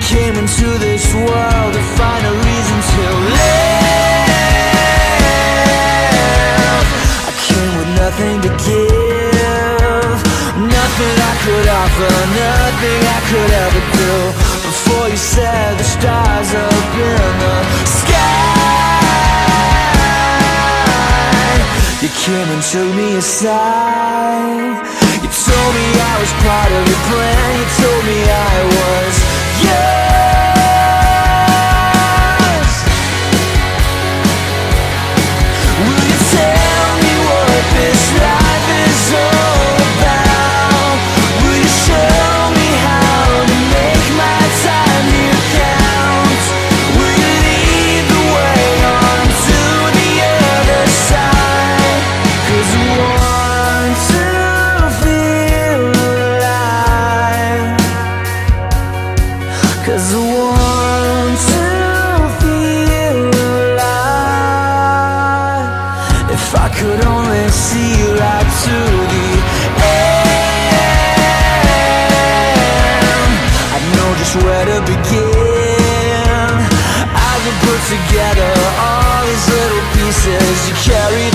came into this world to find a reason to live. I came with nothing to give, nothing I could offer, nothing I could ever do. Before you said the stars up in the sky, you came and took me aside. You told me I was part of your plan, you told me I was yours. Will you tell me what this life is all about? Will you show me how to make my time here count? Will you lead the way on to the other side? 'Cause I want to feel alive, 'cause I want to feel alive. If I could only see right to the end, I'd know just where to begin. I could put together all these little pieces you carried